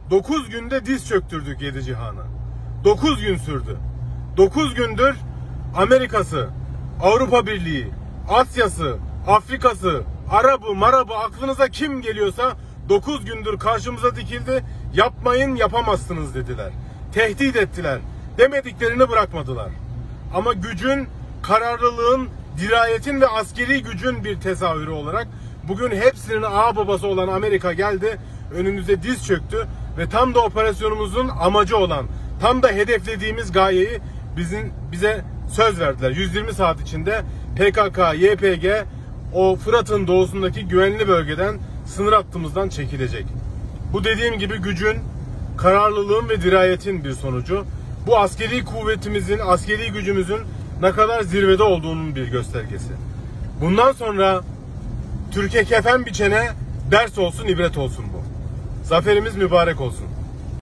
9 günde diz çöktürdük 7 cihana. 9 gün sürdü. 9 gündür Amerika'sı, Avrupa Birliği, Asya'sı, Afrika'sı, Arap'ı, Marab'ı, aklınıza kim geliyorsa 9 gündür karşımıza dikildi. Yapmayın, yapamazsınız dediler. Tehdit ettiler. Demediklerini bırakmadılar. Ama gücün, kararlılığın, dirayetin ve askeri gücün bir tezahürü olarak bugün hepsinin ağababası olan Amerika geldi, önümüze diz çöktü ve tam da operasyonumuzun amacı olan, tam da hedeflediğimiz gayeyi bize söz verdiler. 120 saat içinde PKK, YPG o Fırat'ın doğusundaki güvenli bölgeden, sınır hattımızdan çekilecek. Bu dediğim gibi gücün, kararlılığın ve dirayetin bir sonucu. Bu askeri kuvvetimizin, askeri gücümüzün ne kadar zirvede olduğunun bir göstergesi. Bundan sonra Türkiye kefen biçene ders olsun, ibret olsun bu. Zaferimiz mübarek olsun.